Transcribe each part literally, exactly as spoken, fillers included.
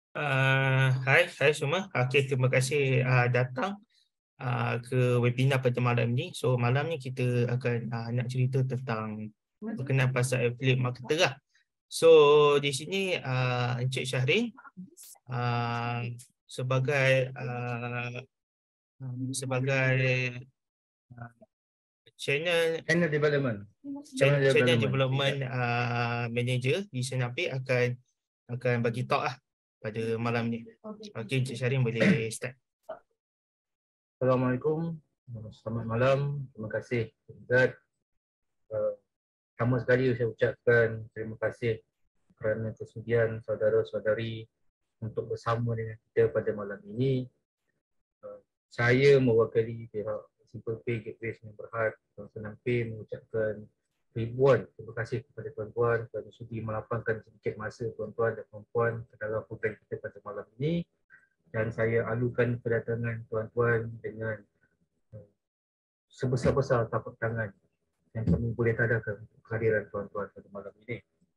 Uh, hai, hai semua. Okey, terima kasih uh, datang uh, ke webinar pada malam ni. So malam ni kita akan uh, nak cerita tentang berkenaan pasal affiliate marketer lah. So di sini uh, Encik Syahrin uh, sebagai uh, sebagai uh, channel Channel development. channel, Channel channel development. development uh, manager di Senapi akan akan bagi talk lah pada malam ni. Okey, Encik Syahrin boleh start. Assalamualaikum. Selamat malam. Terima kasih Zat. Uh, Pertama sekali saya ucapkan terima kasih kerana kesudian saudara-saudari untuk bersama dengan kita pada malam ini. Uh, Saya mewakili pihak Simple Pay Gateway Sdn Bhd dan Senang Pay mengucapkan ribuan terima kasih kepada tuan-tuan kerana sudi melapangkan sedikit masa tuan-tuan dan puan-puan ke dalam program kita pada malam ini. Dan saya alukan kedatangan tuan-tuan dengan uh, sebesar-besar tapak tangan yang kami boleh tadakan untuk kehadiran tuan-tuan pada malam ini.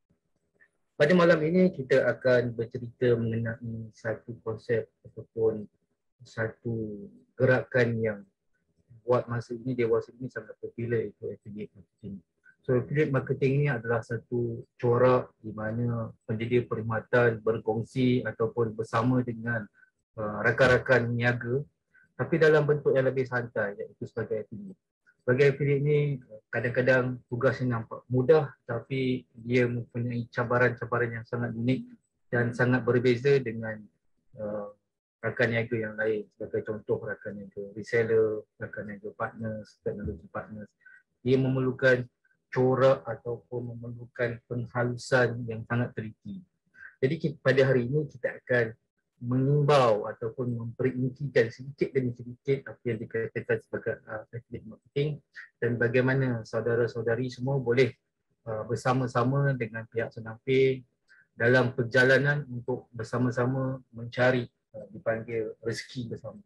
Pada malam ini kita akan bercerita mengenai satu konsep ataupun satu gerakan yang buat masa ini, dewasa ini sangat popular, iaitu affiliate marketing. So affiliate marketing ini adalah satu corak di mana penyedia perkhidmatan berkongsi ataupun bersama dengan uh, rakan-rakan niaga, tapi dalam bentuk yang lebih santai, iaitu sebagai affiliate. Sebagai affiliate ni kadang-kadang tugasnya nampak mudah, tapi dia mempunyai cabaran-cabaran yang sangat unik dan sangat berbeza dengan uh, rakan niaga yang lain. Sebagai contoh, rakan niaga reseller, rakan niaga partners, teknologi partners. Dia memerlukan corak ataupun memerlukan penghalusan yang sangat teliti. Jadi pada hari ini kita akan mengimbau ataupun memperintikan sedikit demi sedikit apa yang dikatakan sebagai uh, affiliate marketing dan bagaimana saudara-saudari semua boleh uh, bersama-sama dengan pihak Senang Pay dalam perjalanan untuk bersama-sama mencari uh, dipanggil rezeki bersama.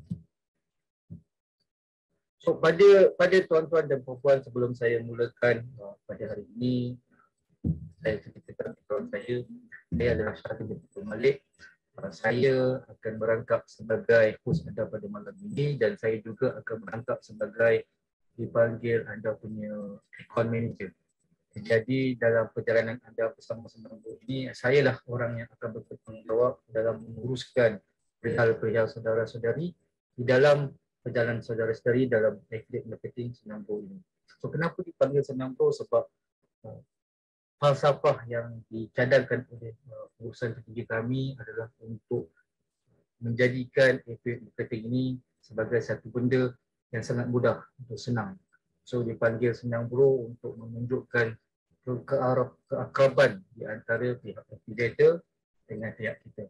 So pada pada tuan-tuan dan puan-puan, sebelum saya mulakan uh, pada hari ini, saya ceritakan kepada saya, saya adalah Syahrin bin Malik. Saya akan berangkap sebagai host anda pada malam ini dan saya juga akan berangkap sebagai dipanggil anda punya account manager. Jadi dalam perjalanan anda bersama Senang Pay ini, saya lah orang yang akan bertanggungjawab dalam menguruskan perihal-perihal saudara-saudari di dalam perjalanan saudara-saudari dalam affiliate marketing Senang Pay ini. So kenapa dipanggil Senang Pay? Sebab uh, falsafah yang dicadangkan oleh uh, urusan tertinggi kami adalah untuk menjadikan affiliate marketing ini sebagai satu benda yang sangat mudah untuk senang. So dipanggil Senang Bro untuk menunjukkan ke keakraban di antara pihak affiliator dengan pihak kita.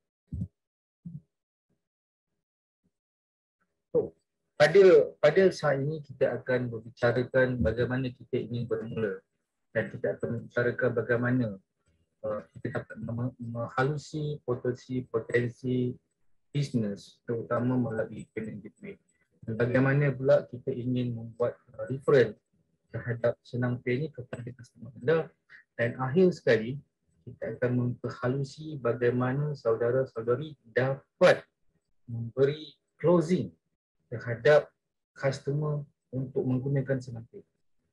So pada pada saat ini kita akan berbicarakan bagaimana kita ingin bermula. Dan kita akan membicarakan bagaimana uh, kita dapat menghalusi potensi-potensi bisnes, terutama melalui payment gateway. Dan bagaimana pula kita ingin membuat uh, referral terhadap Senang Pay ini kepada customer anda. Dan akhir sekali, kita akan memperhalusi bagaimana saudara-saudari dapat memberi closing terhadap customer untuk menggunakan Senang Pay.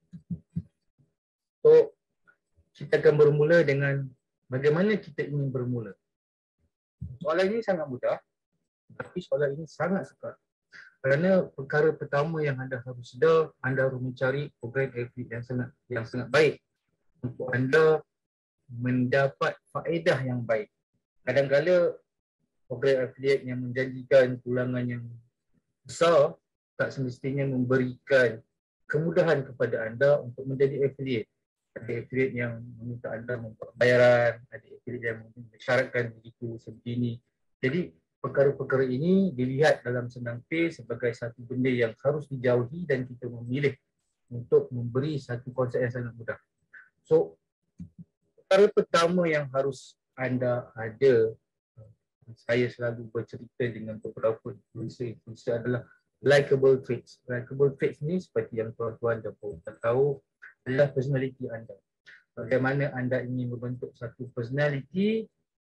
So, kita akan bermula dengan bagaimana kita ingin bermula. Soalan ini sangat mudah, tapi soalan ini sangat sukar. Kerana perkara pertama yang anda harus sedar, anda harus mencari program affiliate yang sangat yang sangat baik untuk anda mendapat faedah yang baik. Kadang-kadang program affiliate yang menjanjikan tulangan yang besar tak semestinya memberikan kemudahan kepada anda untuk menjadi affiliate. Ada affiliate yang meminta anda membuat bayaran, ada affiliate yang mensyaratkan begitu sebegini. Jadi perkara-perkara ini dilihat dalam Senang Pay sebagai satu benda yang harus dijauhi dan kita memilih untuk memberi satu konsep yang sangat mudah. So perkara pertama yang harus anda ada, saya selalu bercerita dengan beberapa influencer adalah likable traits. Likable traits ni seperti yang tuan-tuan dan puan-puan tahu adalah personality anda. Bagaimana anda ingin membentuk satu personality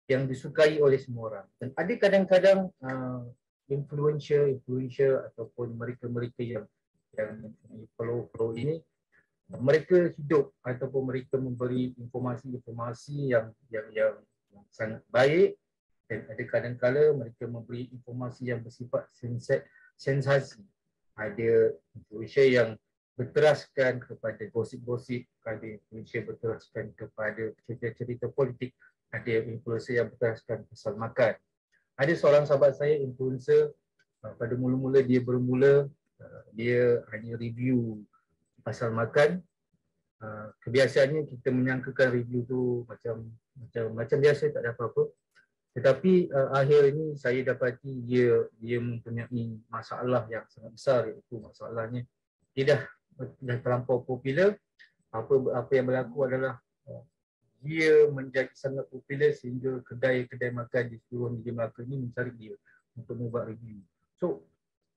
yang disukai oleh semua orang. Dan ada kadang-kadang uh, influencer, influencer ataupun mereka-mereka yang yang follow-follow ini, mereka hidup ataupun mereka memberi informasi-informasi yang yang yang sangat baik, dan ada kadang-kala mereka memberi informasi yang bersifat sensasi. Ada influencer yang berteraskan kepada gosip-gosip, ada influencer berteraskan kepada cerita-cerita politik, ada influencer yang berteraskan pasal makan. Ada seorang sahabat saya influencer, pada mula-mula dia bermula, dia hanya review pasal makan. Kebiasaannya kita menyangkakan review tu macam macam macam biasa, tak ada apa-apa. Tetapi uh, akhir ini saya dapati dia dia mempunyai masalah yang sangat besar, iaitu masalahnya dia dah, dah terlampau popular. Apa apa yang berlaku adalah uh, dia menjadi sangat popular sehingga kedai-kedai makan di seluruh negeri Melaka ini mencari dia untuk membuat review. So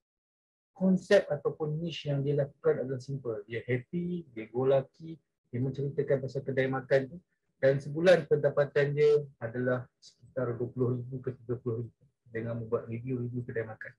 konsep ataupun niche yang dia lakukan adalah simple. Dia happy, dia go lucky, dia menceritakan pasal kedai makan tu, dan sebulan pendapatan dia adalah sekitar dua puluh ribu ke tiga puluh ribu dengan membuat review-review kedai makan.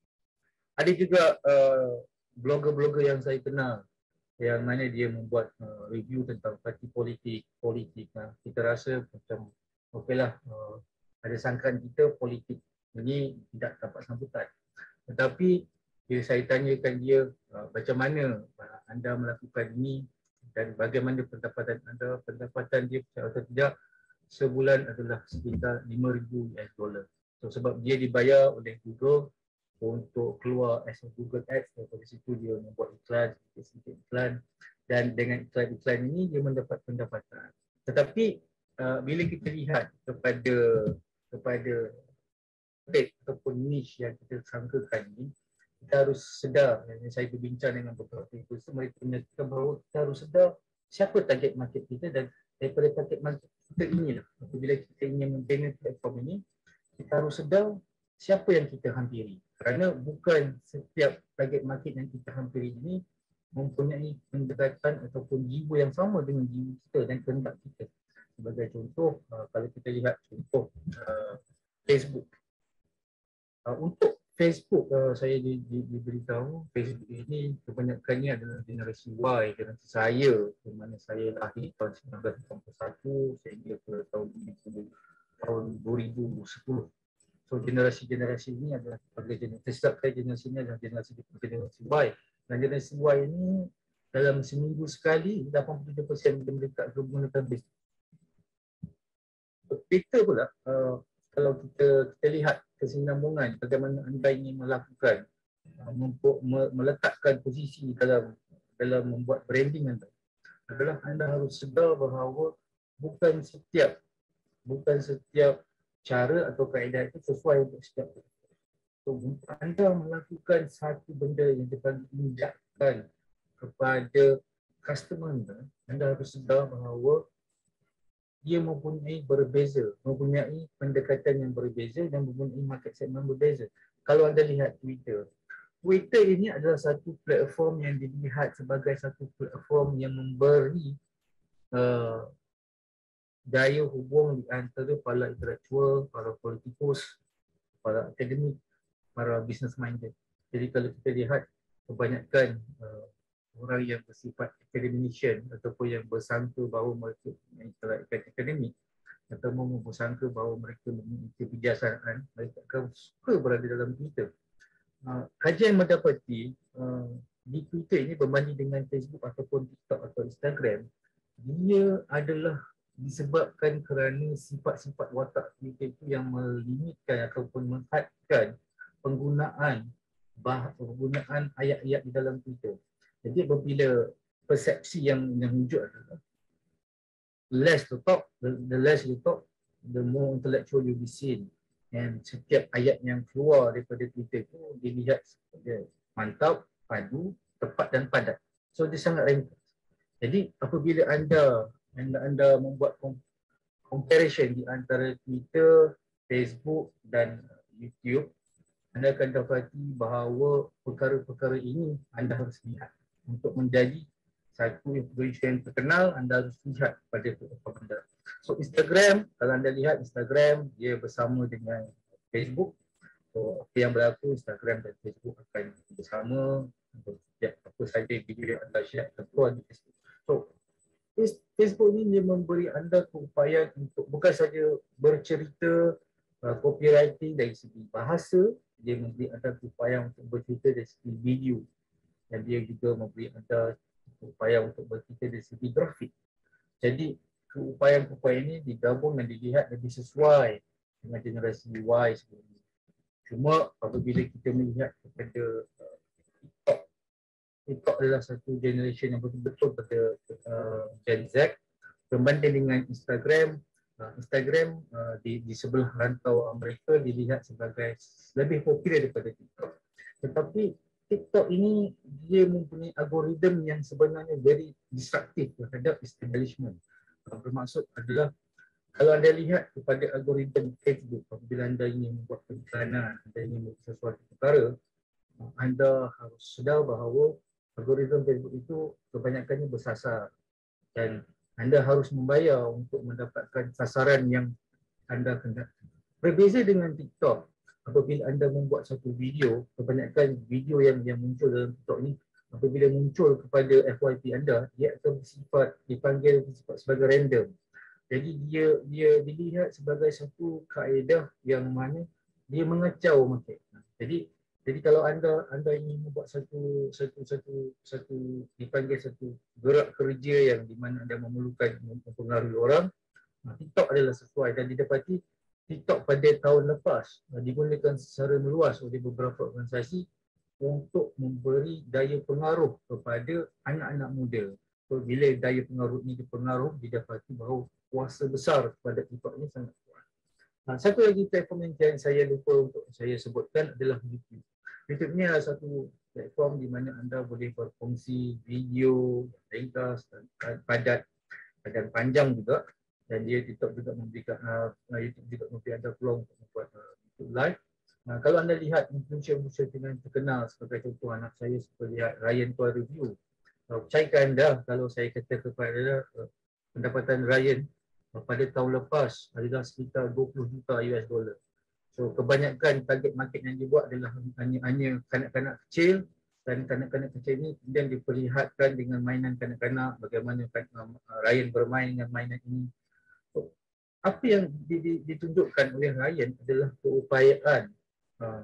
Ada juga uh, blogger-blogger yang saya kenal yang mana dia membuat uh, review tentang parti politik, politik. Uh, kita rasa macam okeylah, uh, ada sangkaan kita politik ini tidak dapat sambutan. Tetapi bila saya tanyakan dia uh, macam mana uh, anda melakukan ini dan bagaimana pendapatan anda, pendapatan dia atau tidak, sebulan adalah sekitar lima ribu US dollar. So sebab dia dibayar oleh Google untuk keluar as a Google Ads, dari situ dia membuat iklan, sedikit iklan, dan dengan iklan-iklan ini dia mendapat pendapatan. Tetapi uh, bila kita lihat kepada kepada topik ataupun niche yang kita sangkakan ini, kita harus sedar, yang saya berbincang dengan beberapa influencer, mereka menyatakan bahawa kita harus sedar siapa target market kita, dan daripada target market kita inilah, apabila kita ingin membina platform ini, kita harus sedar siapa yang kita hampiri. Kerana bukan setiap target market yang kita hampiri ini mempunyai pendekatan ataupun jiwa yang sama dengan jiwa kita dan kehendak kita. Sebagai contoh, kalau kita lihat contoh uh, Facebook. Uh, untuk Facebook, uh, saya di, di, diberitahu Facebook ini kebanyakannya adalah generasi Y, generasi saya, di mana saya lahir tahun seribu sembilan ratus lapan puluh satu sehingga ke tahun, tahun dua ribu sepuluh. So generasi-generasi ini adalah sebagai generasi, saya generasi ini adalah generasi generasi Y. Dan generasi Y ini dalam seminggu sekali lapan puluh tujuh peratus mereka menggunakan Facebook. Twitter pula, uh, kalau kita kita lihat kesinambungan bagaimana anda ingin melakukan uh, meletakkan posisi dalam dalam membuat branding anda, adalah anda harus sedar bahawa bukan setiap bukan setiap cara atau kaedah itu sesuai untuk setiap. So, untuk anda melakukan satu benda yang diinjakkan kepada customer anda, anda harus sedar bahawa dia mempunyai berbeza, mempunyai pendekatan yang berbeza dan mempunyai market segment berbeza. Kalau anda lihat Twitter, Twitter ini adalah satu platform yang dilihat sebagai satu platform yang memberi uh, daya hubung di antara para intelektual, para politikus, para akademik, para business minded. Jadi kalau kita lihat kebanyakan uh, orang yang bersifat academician ataupun yang bersangka bahawa mereka intelektual akademik atau bersangka bahawa mereka memiliki kebijaksanaan, mereka akan suka berada dalam Twitter. Uh, kajian mendapati uh, di Twitter ini berbanding dengan Facebook ataupun TikTok atau Instagram, dia adalah disebabkan kerana sifat-sifat watak Twitter itu yang melimitkan ataupun menghadkan penggunaan bah, penggunaan ayat-ayat di dalam Twitter. Jadi apabila persepsi yang yang wujud adalah less to talk, the, the less you talk, the more intellectual you be seen. Dan setiap ayat yang keluar daripada Twitter itu dilihat sebagai mantap, padu, tepat dan padat. So dia sangat ringkas. Jadi apabila anda anda, anda membuat comparison di antara Twitter, Facebook dan YouTube, anda akan dapati bahawa perkara-perkara ini anda harus lihat untuk menjadi satu influencer yang terkenal, anda harus lihat pada platform anda. So Instagram, kalau anda lihat Instagram, dia bersama dengan Facebook. So apa yang berlaku, Instagram dan Facebook akan bersama untuk setiap apa saja video yang anda share keluar di Facebook. So Facebook ni dia memberi anda keupayaan untuk bukan saja bercerita uh, copywriting dari segi bahasa, dia memberi anda keupayaan untuk bercerita dari segi video, dan dia juga memberi anda upaya untuk bercerita dari segi grafik. Jadi keupayaan-keupayaan ini digabung dan dilihat lebih sesuai dengan generasi Y sebelum ini. Cuma apabila kita melihat kepada uh, TikTok, TikTok adalah satu generation yang betul-betul pada uh, Gen Z berbanding dengan Instagram. Uh, Instagram uh, di, di sebelah rantau Amerika dilihat sebagai lebih popular daripada TikTok. Tetapi TikTok ini dia mempunyai algoritma yang sebenarnya very destructive terhadap establishment. Uh, bermaksud adalah kalau anda lihat kepada algoritma Facebook, apabila anda ingin membuat periklanan, anda ingin membuat sesuatu perkara, uh, anda harus sedar bahawa algoritma Facebook itu kebanyakannya bersasar dan anda harus membayar untuk mendapatkan sasaran yang anda kendaki. Berbeza dengan TikTok, apabila anda membuat satu video, kebanyakan video yang yang muncul dalam TikTok ni, apabila muncul kepada F Y P anda, dia akan bersifat, dipanggil bersifat sebagai random. Jadi dia dia dilihat sebagai satu kaedah yang mana dia mengacau market. Jadi jadi kalau anda anda ingin membuat satu satu satu satu dipanggil satu gerak kerja yang di mana anda memerlukan mempengaruhi orang, TikTok adalah sesuai, dan didapati TikTok pada tahun lepas digunakan secara meluas oleh beberapa organisasi untuk memberi daya pengaruh kepada anak-anak muda. So, bila daya pengaruh ini dipengaruh, didapati bahawa kuasa besar kepada TikTok ini sangat kuat. Nah, satu lagi platform yang saya lupa untuk saya sebutkan adalah YouTube. YouTube ni adalah satu platform di mana anda boleh berkongsi video ringkas dan padat dan panjang juga, dan dia TikTok juga memberikan uh, YouTube juga memberi anda peluang untuk membuat uh, YouTube live. Uh, kalau anda lihat influencer-influencer yang terkenal sebagai contoh anak saya seperti Ryan Toy Review, uh, percayakan anda kalau saya kata kepada anda uh, pendapatan Ryan uh, pada tahun lepas adalah sekitar dua puluh juta U S dollar. So kebanyakan target market yang dibuat adalah hanya hanya kanak-kanak kecil, dan kanak-kanak kecil ini kemudian diperlihatkan dengan mainan kanak-kanak, bagaimana Ryan bermain dengan mainan ini. So, apa yang ditunjukkan oleh Ryan adalah keupayaan uh,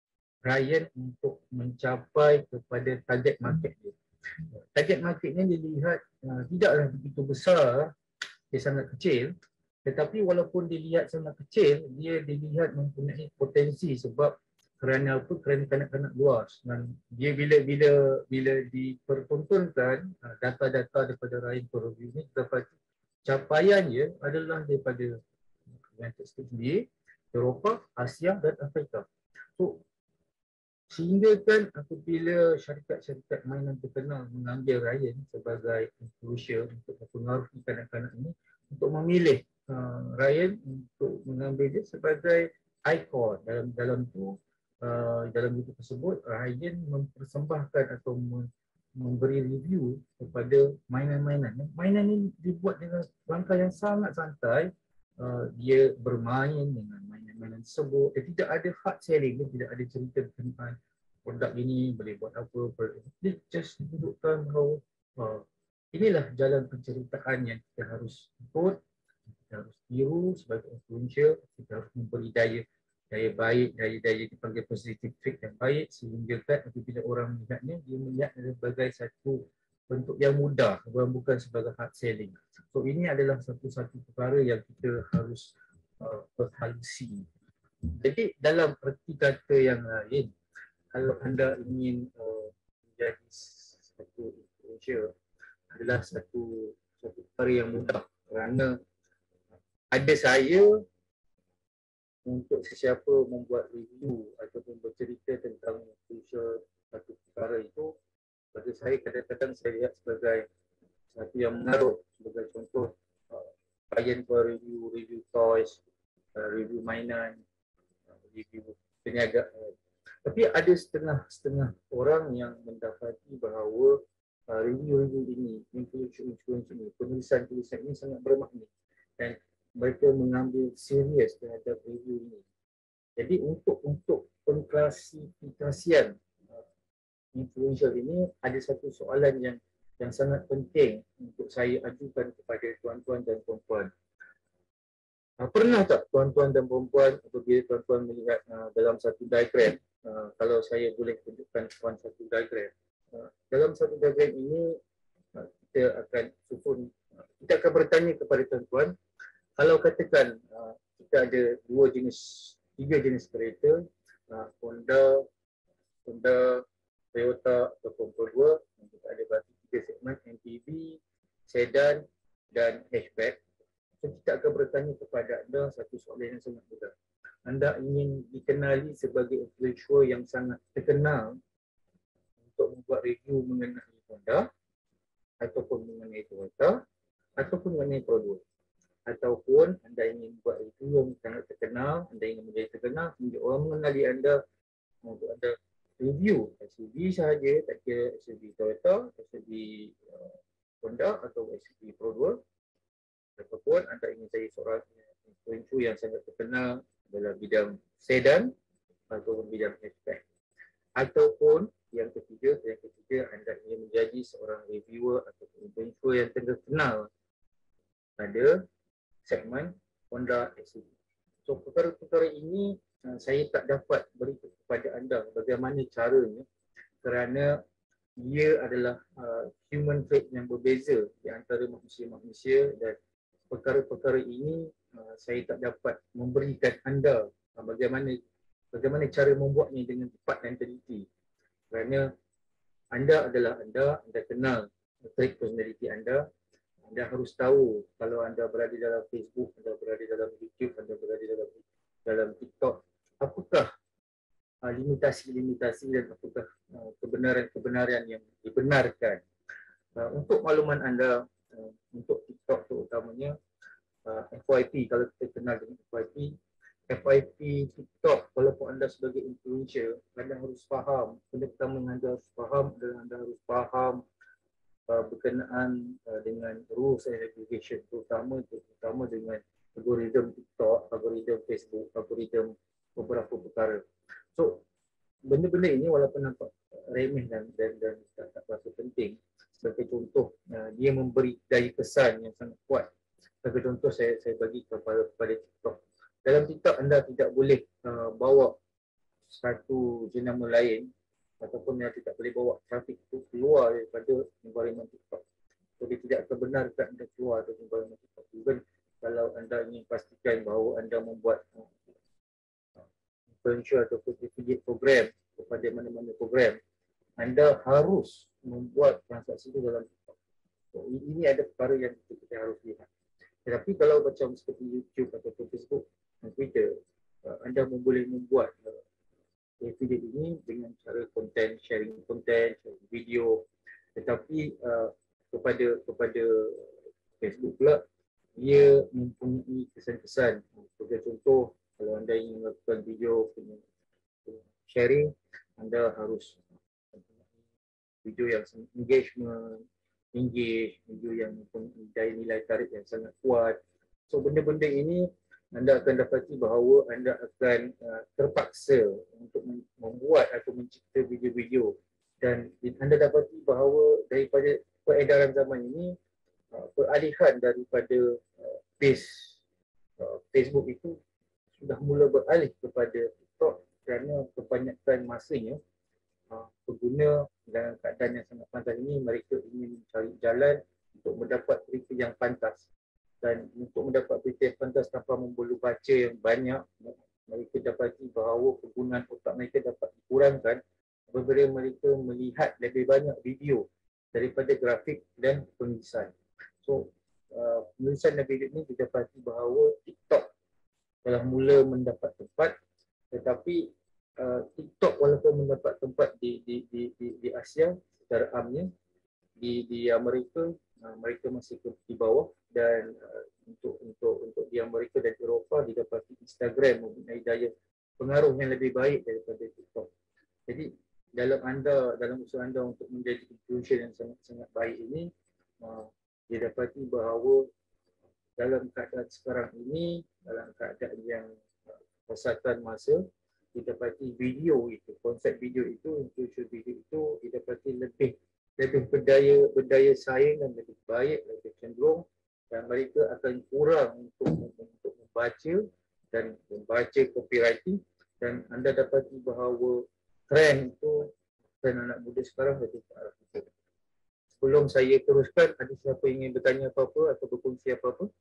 Ryan untuk mencapai kepada target market dia. Target marketnya dilihat uh, tidaklah begitu besar, dia sangat kecil. Tetapi walaupun dilihat sangat kecil, dia dilihat mempunyai potensi sebab kerana apa? Kerana kanak-kanak luas, dan dia bila bila bila dipertontonkan data-data daripada Ryan Toy Review ini, dapat capaiannya adalah daripada United States sendiri, Eropah, Asia dan Afrika. So sehingga kan apabila syarikat-syarikat mainan terkenal mengambil Ryan sebagai influencer untuk mempengaruhi kanak-kanak ini untuk memilih Uh, Ryan untuk mengambil dia sebagai ikon dalam dalam tu uh, dalam video tersebut. Ryan mempersembahkan atau memberi review kepada mainan-mainan. Mainan ini dibuat dengan langkah yang sangat santai. Uh, dia bermain dengan mainan-mainan tersebut. Dia tidak ada hard selling, dia tidak ada cerita tentang produk ini boleh buat apa. Dia just tunjukkan bahawa uh, inilah jalan penceritaan yang kita harus ikut. Kita harus tiru sebagai influencer, kita harus memberi daya daya baik, daya-daya dipanggil positive trait yang baik, sehingga kan apabila orang melihatnya, dia melihat sebagai satu bentuk yang mudah, bukan sebagai hard selling. So ini adalah satu-satu perkara yang kita harus uh, berhalusi. Jadi dalam erti kata yang lain, kalau anda ingin uh, menjadi satu influencer, adalah satu satu perkara yang mudah, kerana ada saya untuk sesiapa membuat review ataupun bercerita tentang influencer satu perkara itu, bagi saya kadang-kadang saya lihat sebagai satu yang menaruh. Sebagai contoh, uh, Ryan Toy Review, review toys, uh, review mainan, uh, review perniagaan. Tapi ada setengah-setengah orang yang mendapati bahawa uh, review-review ini, influencer-influencer ini, penulisan-tulisan ini sangat bermakna dan mereka mengambil serius terhadap review ini. Jadi untuk untuk pengklasifikasian uh, influencer ini ada satu soalan yang yang sangat penting untuk saya ajukan kepada tuan-tuan dan puan-puan. Uh, pernah tak tuan-tuan dan puan-puan apabila tuan-tuan melihat uh, dalam satu diagram, uh, kalau saya boleh tunjukkan tuan satu diagram. Uh, dalam satu diagram ini uh, kita akan susun, uh, kita akan bertanya kepada tuan-tuan, kalau katakan uh, kita ada dua jenis, tiga jenis kereta, uh, Honda, Honda, Toyota ataupun Volvo, kita ada bagi tiga segmen, M P V, sedan dan hatchback. So, kita akan bertanya kepada anda satu soalan yang sangat mudah. Anda ingin dikenali sebagai influencer yang sangat terkenal untuk membuat review mengenai Honda ataupun mengenai Toyota ataupun mengenai Volvo, ataupun anda ingin buat review yang sangat terkenal, anda ingin menjadi terkenal hingga orang mengenali anda untuk anda review S U V sahaja, tak kira S U V Toyota, S U V uh, Honda atau S U V Volvo, ataupun anda ingin jadi seorang influencer yang sangat terkenal dalam bidang sedan ataupun bidang hatchback, ataupun yang ketiga, yang ketiga anda ingin menjadi seorang reviewer atau influencer yang terkenal pada segmen Honda S U V. So perkara-perkara ini uh, saya tak dapat beri kepada anda bagaimana caranya, kerana ia adalah uh, human trait yang berbeza di antara manusia-manusia, dan perkara-perkara ini uh, saya tak dapat memberikan anda uh, bagaimana bagaimana cara membuatnya dengan tepat dan teliti, kerana anda adalah anda, anda kenal trait personality anda. Anda harus tahu kalau anda berada dalam Facebook, anda berada dalam YouTube, anda berada dalam dalam TikTok, apakah uh, limitasi-limitasi dan apakah uh, kebenaran-kebenaran yang dibenarkan. Uh, untuk makluman anda, uh, untuk TikTok terutamanya, uh, F Y P, kalau kita kenal dengan F Y P, F Y P TikTok, walaupun anda sebagai influencer, anda harus faham, benda pertama yang anda harus faham adalah anda harus faham Uh, berkenaan uh, dengan rules and regulation, terutama terutama dengan algoritma TikTok, algoritma Facebook, algoritma beberapa perkara. So benda-benda ini walaupun nampak remeh dan dan, dan tak, tak rasa penting, sebagai contoh uh, dia memberi daya kesan yang sangat kuat. Sebagai contoh saya saya bagi kepada kepada TikTok. Dalam TikTok anda tidak boleh uh, bawa satu jenama lain ataupun yang tidak boleh bawa trafik itu keluar daripada environment TikTok. Jadi tidak akan benarkan anda keluar dari environment TikTok. Even kalau anda ingin pastikan bahawa anda membuat uh, influencer ataupun affiliate program kepada mana-mana program, anda harus membuat transaksi itu dalam TikTok. So, ini ada perkara yang kita harus lihat. Tetapi kalau macam seperti YouTube ataupun Facebook dan Twitter, uh, anda boleh membuat uh, affiliate ini dengan cara konten, sharing konten, sharing video. Tetapi uh, kepada kepada Facebook pula, dia mempunyai kesan-kesan. Sebagai contoh, kalau anda ingin melakukan video sharing, anda harus video yang engagement, engage, video yang mempunyai nilai tarik yang sangat kuat. So benda-benda ini anda akan dapati bahawa anda akan uh, terpaksa untuk membuat atau mencipta video-video, dan anda dapati bahawa daripada peredaran zaman ini, uh, peralihan daripada uh, base uh, Facebook itu sudah mula beralih kepada TikTok, kerana kebanyakan masanya uh, pengguna dalam keadaan yang sangat pantas ini, mereka ingin mencari jalan untuk mendapat berita yang pantas. Dan untuk mendapat berita yang pantas tanpa membulu baca yang banyak, mereka dapati bahawa penggunaan otak mereka dapat dikurangkan apabila mereka melihat lebih banyak video daripada grafik dan penulisan. So, uh, penulisan dan video ini didapati bahawa TikTok telah mula mendapat tempat, tetapi uh, TikTok walaupun mendapat tempat di di di di, di Asia secara amnya, di di Amerika uh, mereka masih di bawah, dan uh, untuk untuk untuk di Amerika dan Eropah didapati Instagram mempunyai daya pengaruh yang lebih baik daripada TikTok. Jadi dalam anda, dalam usaha anda untuk menjadi influencer yang sangat-sangat baik ini, uh, dia dapati bahawa dalam keadaan sekarang ini, dalam keadaan yang kesatan masa, didapati video itu, konsep video itu, influencer video itu didapati lebih lebih berdaya berdaya saing dan lebih baik, lebih cenderung, dan mereka akan kurang untuk untuk membaca dan membaca copywriting. Dan anda dapati bahawa trend itu, trend anak muda sekarang lebih ke arah itu. Sebelum saya teruskan, ada siapa ingin bertanya apa-apa atau berkongsi apa-apa?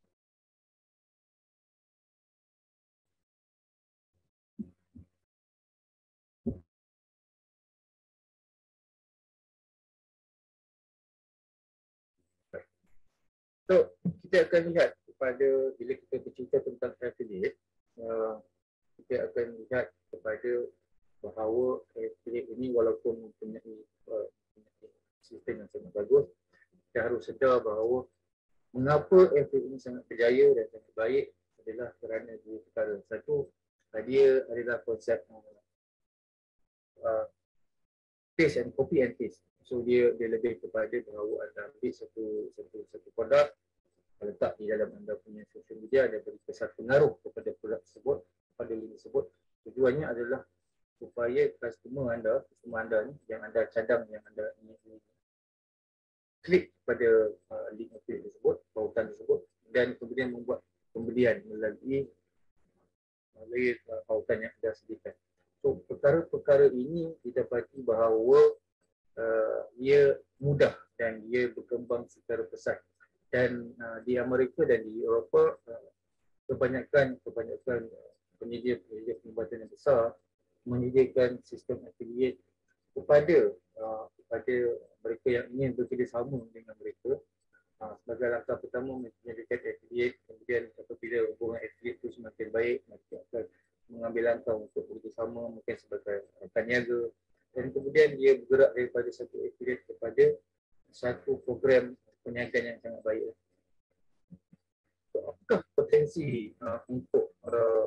So, kita akan lihat kepada, bila kita bercerita tentang affiliate, uh, kita akan lihat kepada bahawa affiliate ini walaupun mempunyai uh, sistem yang sangat bagus, kita harus sedar bahawa mengapa affiliate ini sangat berjaya dan sangat baik adalah kerana dua perkara. Satu, dia adalah konsep uh, uh, taste and copy and taste. So dia dia lebih kepada bahawa anda ambil satu satu satu produk, letak di dalam anda punya social media, ada beri kesan pengaruh kepada produk tersebut, kepada link tersebut. Tujuannya adalah supaya customer anda, customer anda ni yang anda cadang, yang anda ingin klik pada uh, link affiliate tersebut, pautan tersebut, dan kemudian membuat pembelian melalui melalui uh, pautan yang anda sediakan. So perkara-perkara ini didapati bahawa uh, ia mudah dan ia berkembang secara pesat. Dan uh, di Amerika dan di Eropah, uh, kebanyakan kebanyakan uh, penyedia-penyedia perubatan yang besar menyediakan sistem affiliate kepada uh, kepada mereka yang ingin bekerjasama dengan mereka. Uh, sebagai langkah pertama, menyediakan affiliate. Kemudian apabila hubungan affiliate itu semakin baik, mereka akan mengambil langkah untuk bekerjasama, mungkin sebagai rakan niaga. Dan kemudian dia bergerak daripada satu affiliate kepada satu program perniagaan yang sangat baik. So, apakah potensi uh, untuk uh,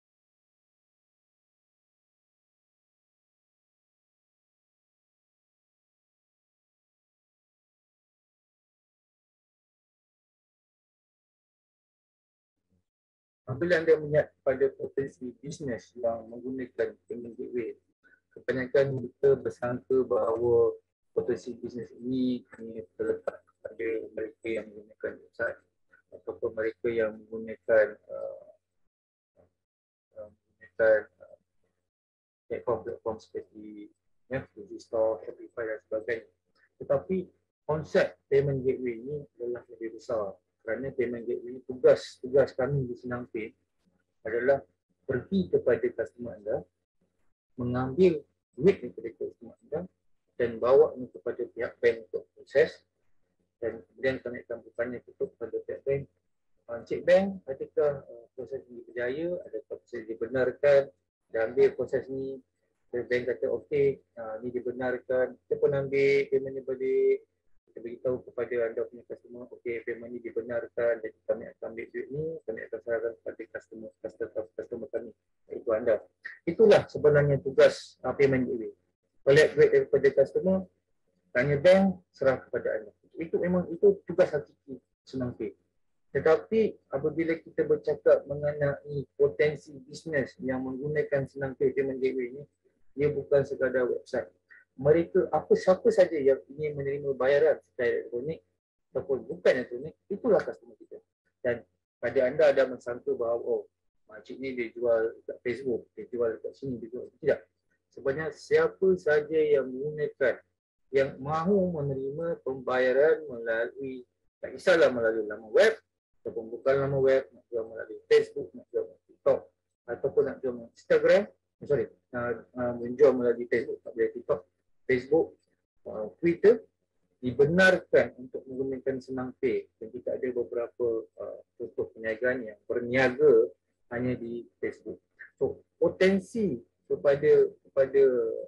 apabila anda melihat pada potensi bisnes yang menggunakan payment gateway, kebanyakan kita bersangka bahawa potensi bisnes ini hanya terletak pada mereka yang menggunakan website ataupun mereka yang menggunakan uh, menggunakan uh, platform-platform seperti ya, Digistore, Shopify dan sebagainya. Tetapi konsep payment gateway ini adalah lebih besar, kerana payment gateway ini, tugas tugas kami di Senang Pay adalah pergi kepada customer anda, mengambil duit daripada customer anda dan bawa ini kepada pihak bank untuk proses, dan kemudian kami akan bertanya kepada pihak bank, Encik Bank, adakah uh, proses ini berjaya, adakah proses dibenarkan, dan ambil proses ni, dan bank kata okey, uh, ni dibenarkan, kita pun ambil payment ni balik, kita beritahu kepada anda punya customer, okey, payment ni dibenarkan, dan kami akan ambil duit ni, kami akan serahkan kepada customer, customer, customer kami, iaitu anda. Itulah sebenarnya tugas uh, payment gateway. Collect duit daripada customer, tanya bank, serah kepada anda. Itu memang itu tugas hakiki Senang Pay. Tetapi apabila kita bercakap mengenai potensi bisnes yang menggunakan Senang Pay Payment Gateway ini, dia bukan sekadar website. Mereka, apa siapa saja yang ingin menerima bayaran secara elektronik ataupun bukan elektronik, itulah customer kita. Dan pada anda ada mensangka bahawa, oh, makcik ni dia jual dekat Facebook, dia jual dekat sini, dia jual. Tidak. Sebenarnya siapa saja yang menggunakan, yang mahu menerima pembayaran melalui, tak kisahlah melalui laman web, ataupun bukan nama web, nak jual melalui Facebook, nak jual melalui TikTok, ataupun nak jual melalui Instagram, sorry, uh, uh, menjual melalui Facebook, tak boleh TikTok, Facebook, uh, Twitter, dibenarkan untuk menggunakan Senang Pay. Dan kita ada beberapa uh, contoh perniagaan yang berniaga hanya di Facebook. So, potensi kepada kepada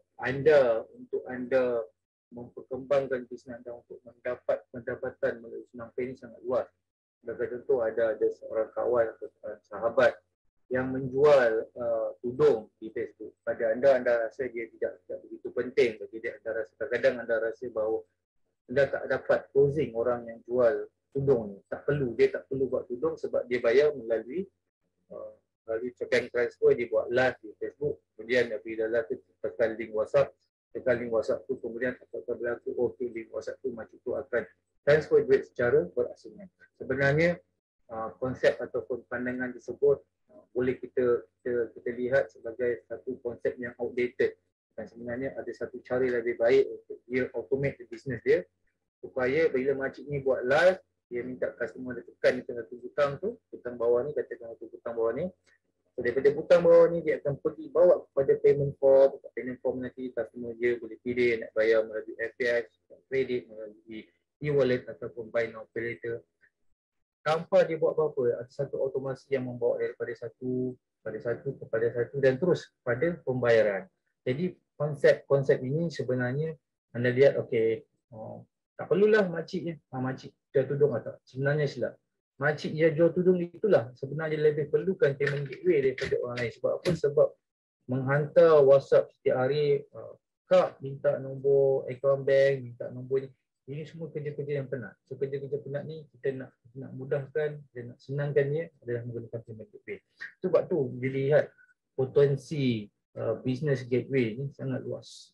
anda untuk anda memperkembangkan bisnes anda untuk mendapat pendapatan melalui Senang Pay ini sangat luas. Sebagai contoh, ada ada seorang kawan atau seorang sahabat yang menjual uh, tudung di Facebook, pada anda, anda rasa dia tidak, tidak begitu penting bagi dia, anda rasa kadang-kadang anda rasa bahawa anda tak dapat closing orang yang jual tudung ni. Tak perlu, dia tak perlu buat tudung sebab dia bayar melalui uh, melalui bank transfer, dia buat live di Facebook, kemudian bila live tu tekan link WhatsApp, tekan link WhatsApp tu, kemudian akan berlaku, oh tu link WhatsApp tu macam tu akan transfer duit secara berasingan. Sebenarnya uh, konsep ataupun pandangan tersebut uh, boleh kita, kita kita lihat sebagai satu konsep yang outdated, dan sebenarnya ada satu cara lebih baik untuk dia automate the business dia, supaya bila makcik ni buat live, dia minta customer dia tekan itu satu butang tu, butang bawah ni, katakan satu butang bawah ni. So daripada butang bawah ni dia akan pergi bawa kepada payment form. Payment form nanti customer dia boleh pilih nak bayar melalui F P S, kredit, melalui e-wallet ataupun buy now pay later. Tanpa dia buat apa-apa, ada satu automasi yang membawa daripada satu pada satu kepada satu dan terus pada pembayaran. Jadi konsep-konsep ini sebenarnya anda lihat, okey, oh, tak perlulah makcik ni, ha, makcik jual tudung atau sebenarnya silap. Makcik dia jual tudung itulah sebenarnya lebih perlukan payment gateway daripada orang lain. Sebab apa? Sebab menghantar WhatsApp setiap hari, uh, kak minta nombor akaun bank, minta nombor ni, ini semua kerja-kerja yang penat. So kerja-kerja penat ni kita nak nak mudahkan dan nak senangkan dia adalah menggunakan payment gateway. Sebab tu dilihat potensi uh, business gateway ni sangat luas.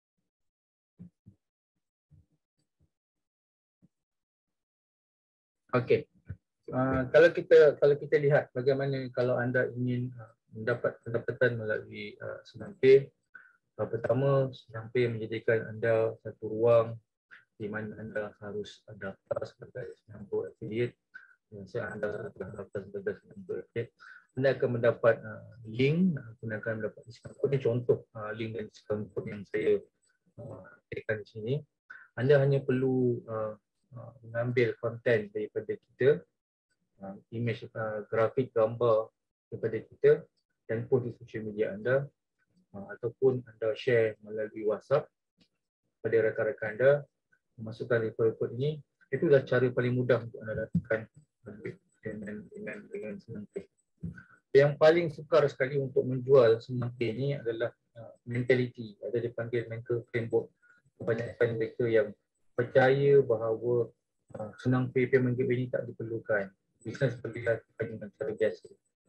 Okey. Uh, kalau kita kalau kita lihat bagaimana kalau anda ingin uh, mendapat pendapatan melalui uh, SenangPay, uh, pertama SenangPay menjadikan anda satu ruang di mana anda harus daftar sebagai SenangPay affiliate. Saya anda daftar sebagai SenangPay affiliate, anda akan mendapat uh, link, anda akan mendapat discount code. Ini contoh uh, link dan discount code yang saya uh, berikan di sini. Anda hanya perlu uh, uh, mengambil konten daripada kita, uh, image, uh, grafik, gambar daripada kita dan post di social media anda, uh, ataupun anda share melalui WhatsApp pada rakan-rakan anda, memasukkan referral code ini. Itulah cara paling mudah untuk anda dapatkan dengan dengan dengan SenangPay. Yang paling sukar sekali untuk menjual SenangPay ini adalah uh, mentality, atau dipanggil mental framework. Kebanyakan mereka yang percaya bahawa uh, SenangPay payment gateway ini tak diperlukan. Bisnes perlu dilakukan dengan cara biasa.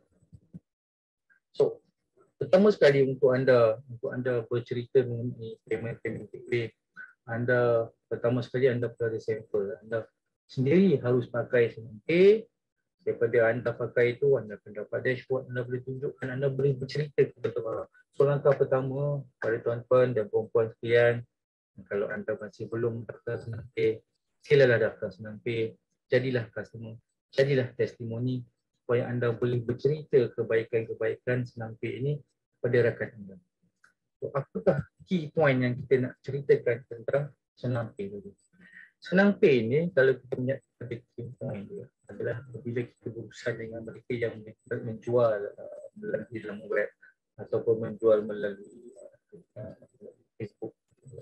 So, pertama sekali untuk anda untuk anda bercerita mengenai payment payment gateway, anda pertama sekali anda perlu ada sampel. Anda sendiri harus pakai SenangPay. Daripada anda pakai itu, anda akan dapat dashboard, anda boleh tunjukkan, anda boleh bercerita kepada orang. So langkah pertama pada tuan-tuan dan perempuan sekalian, kalau anda masih belum daftar SenangPay, silalah daftar SenangPay, jadilah customer, jadilah testimoni supaya anda boleh bercerita kebaikan-kebaikan SenangPay ini kepada rakan anda. So, apakah key point yang kita nak ceritakan tentang SenangPay tadi? SenangPay ini kalau kita melihat pada key point dia adalah bila kita berurusan dengan mereka yang menjual uh, melalui dalam web ataupun menjual melalui uh, Facebook,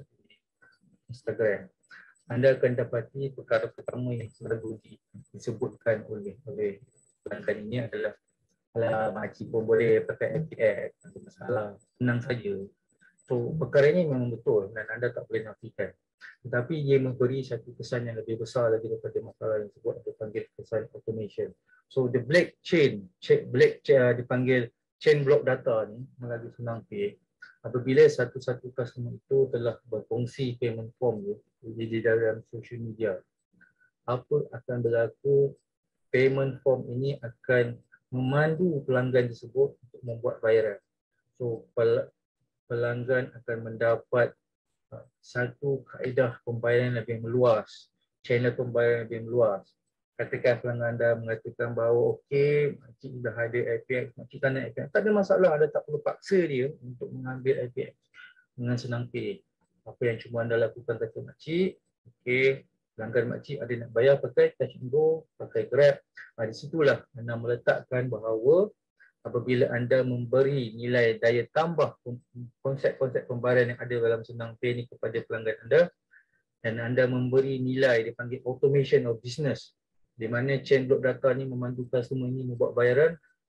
Instagram, anda akan dapati perkara pertama yang selalu disebutkan oleh oleh pelanggan ini adalah, alah, makcik pun boleh pakai F T X, ada masalah, senang saja. So perkara ini memang betul dan anda tak boleh nafikan. Tetapi ia memberi satu kesan yang lebih besar lagi daripada masalah yang disebut ada panggil kesan automation. So the black chain, black chain uh, dipanggil chain block data ni melalui SenangPay. Apabila satu-satu customer itu telah berfungsi payment form dia di dalam social media, apa akan berlaku? Payment form ini akan memandu pelanggan tersebut untuk membuat bayaran. So pelanggan akan mendapat satu kaedah pembayaran lebih meluas, channel pembayaran lebih meluas. Katakan pelanggan anda mengatakan bahawa okey, makcik dah ada F P X, makcik tak nak F P X, tak ada masalah, anda tak perlu paksa dia untuk mengambil F P X dengan SenangPay. Apa yang cuma anda lakukan kata makcik, okey, pelanggan makcik ada nak bayar pakai Touch and Go, pakai Grab, nah, di situlah anda meletakkan bahawa apabila anda memberi nilai daya tambah konsep-konsep pembayaran yang ada dalam SenangPay ini kepada pelanggan anda, dan anda memberi nilai dipanggil automation of business, di mana chain block data ni memandu customer ini membuat bayaran,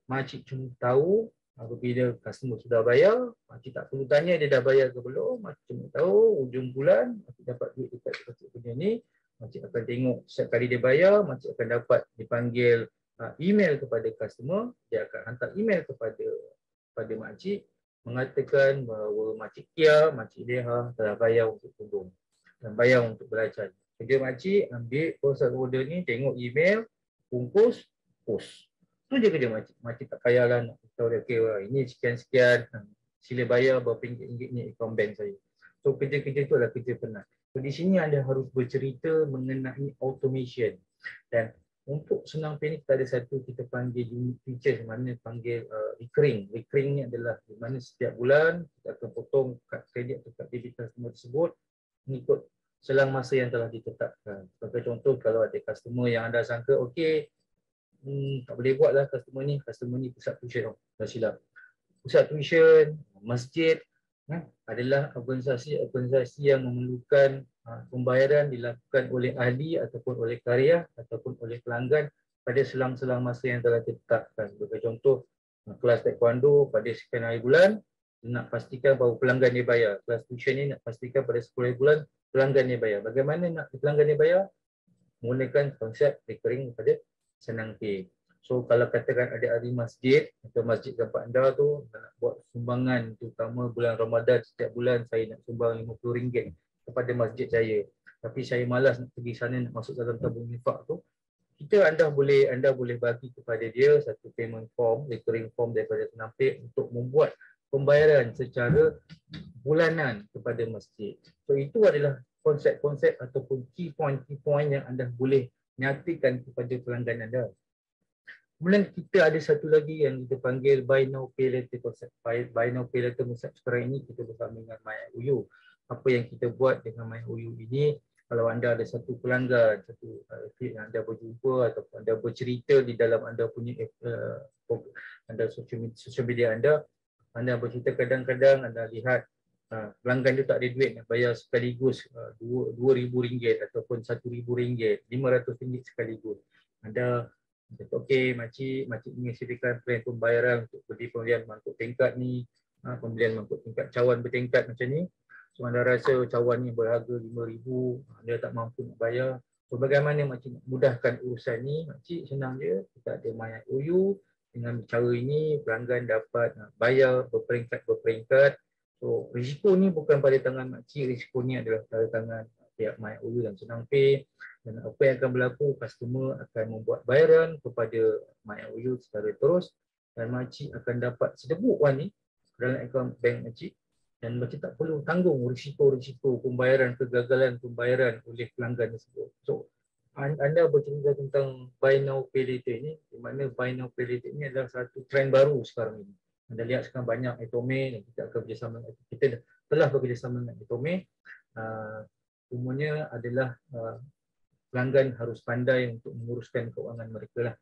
makcik cuma tahu apabila customer sudah bayar, makcik tak perlu tanya dia dah bayar ke belum, makcik cuma tahu ujung bulan makcik dapat duit dekat makcik punya ni, makcik akan tengok setiap kali dia bayar, makcik akan dapat dipanggil uh, email kepada customer, dia akan hantar email kepada kepada makcik mengatakan bahawa makcik Kia, makcik Leha telah bayar untuk tolong dan bayar untuk belajar. Kerja makcik ambil proses order ni, tengok email, bungkus, post. Itu je kerja makcik. Makcik tak payahlah nak tahu dia, okay, wah, ini sekian-sekian, sila bayar berapa ringgit-ringgit ni akaun bank saya. So kerja-kerja itu adalah kerja penat. So di sini anda harus bercerita mengenai automation. Dan untuk senang pay ni kita ada satu kita panggil unique feature, mana panggil uh, recurring. Recurring ni adalah di mana setiap bulan kita akan potong kad kredit atau kad debit customer tersebut mengikut selang masa yang telah ditetapkan. Sebagai contoh, kalau ada customer yang anda sangka okey, hmm, tak boleh buat lah customer ni, customer ni pusat tuition, oh, dah silap. Pusat tuition, masjid eh, adalah organisasi-organisasi yang memerlukan uh, pembayaran dilakukan oleh ahli ataupun oleh karya ataupun oleh pelanggan pada selang-selang masa yang telah ditetapkan. Sebagai contoh, uh, kelas taekwondo pada sekian hari bulan, nak pastikan bahawa pelanggan dia bayar. Kelas tuition ni nak pastikan pada sepuluh hari bulan pelanggan dia bayar. Bagaimana nak pelanggan dia bayar? Menggunakan konsep recurring pada senang pay. So kalau katakan ada ahli masjid atau masjid tempat anda tu nak buat sumbangan, terutama bulan Ramadan, setiap bulan saya nak sumbang lima puluh ringgit kepada masjid saya, tapi saya malas nak pergi sana, nak masuk dalam tabung infak tu, kita anda boleh anda boleh bagi kepada dia satu payment form, recurring form daripada senang pay untuk membuat pembayaran secara bulanan kepada masjid. So itu adalah konsep-konsep ataupun key point-key point yang anda boleh nyatakan kepada pelanggan anda. Kemudian kita ada satu lagi yang kita panggil buy now pay later konsep. Buy now pay later konsep sekarang ini kita bersama dengan MyOU. Apa yang kita buat dengan MyOU ini, kalau anda ada satu pelanggan, satu uh, yang anda berjumpa ataupun anda bercerita di dalam anda punya uh, anda social media, social media anda, anda bercerita kadang-kadang anda lihat uh, pelanggan itu tak ada duit nak bayar sekaligus uh, dua ribu ringgit ataupun satu ribu ringgit, lima ratus ringgit sekaligus. Anda okey, makcik, makcik mengisytiharkan plan pembayaran untuk beli pembelian mangkuk tingkat ni, ha, pembelian mangkuk tingkat cawan bertingkat macam ni. So anda rasa cawan ni berharga lima ribu, anda tak mampu nak bayar. So bagaimana makcik nak mudahkan urusan ni? Makcik senang je, kita ada MyOU. Dengan cara ini pelanggan dapat bayar berperingkat-berperingkat. So risiko ni bukan pada tangan makcik, risiko ni adalah pada tangan pihak MyOU dan senang pay. Dan apa yang akan berlaku, customer akan membuat bayaran kepada MyOU secara terus dan makcik akan dapat sedebuk wang ni dalam akaun bank makcik dan makcik tak perlu tanggung risiko-risiko pembayaran, kegagalan pembayaran oleh pelanggan tersebut. So anda bercerita tentang buy now pay later ni, di mana buy now pay later ni adalah satu trend baru sekarang ini. Anda lihat sekarang banyak Atome, kita akan bekerjasama, kita telah bekerjasama dengan Atome. Uh, semuanya adalah uh, pelanggan harus pandai untuk menguruskan keuangan mereka lah.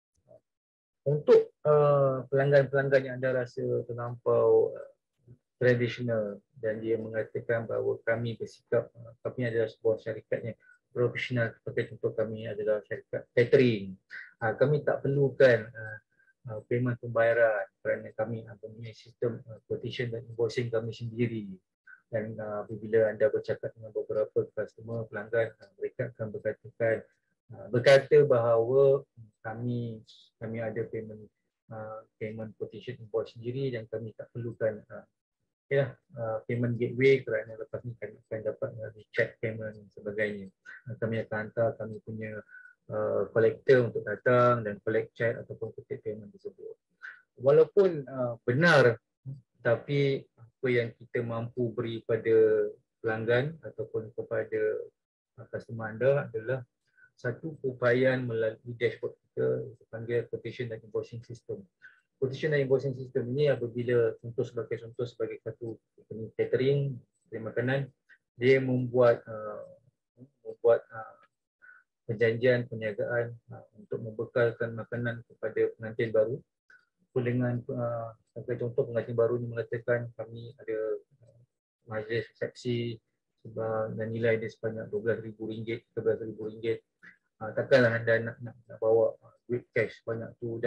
Untuk uh, pelanggan-pelanggan yang anda rasa terlampau uh, tradisional dan dia mengatakan bahawa kami bersikap, uh, kami adalah sebuah syarikat yang profesional, seperti contoh kami adalah syarikat catering. Uh, kami tak perlukan uh, uh, payment pembayaran kerana kami mempunyai sistem uh, quotation dan invoicing kami sendiri. Dan uh, apabila anda bercakap dengan beberapa customer, pelanggan, uh, mereka akan berkatakan uh, berkata bahawa kami kami ada payment uh, payment quotation invoice sendiri dan kami tak perlukan uh, ya, uh, payment gateway kerana lepas ni kami akan dapat uh, check payment dan sebagainya. Uh, kami akan hantar kami punya uh, collector untuk datang dan collect check ataupun kutip payment tersebut. Walaupun uh, benar, tapi apa yang kita mampu beri pada pelanggan ataupun kepada customer anda adalah satu upayaan melalui dashboard kita, kita panggil quotation dan invoicing system. Quotation dan invoicing system ini apabila contoh sebagai contoh sebagai satu catering, catering makanan, dia membuat uh, membuat uh, perjanjian perniagaan uh, untuk membekalkan makanan kepada pengantin baru. Dengan uh, sebagai contoh pengantin baru ini mengatakan kami ada uh, majlis resepsi dan nilai dia sebanyak dua belas ribu ringgit, tiga belas ribu ringgit. Uh, takkanlah anda nak, nak, nak bawa uh, duit cash banyak tu dan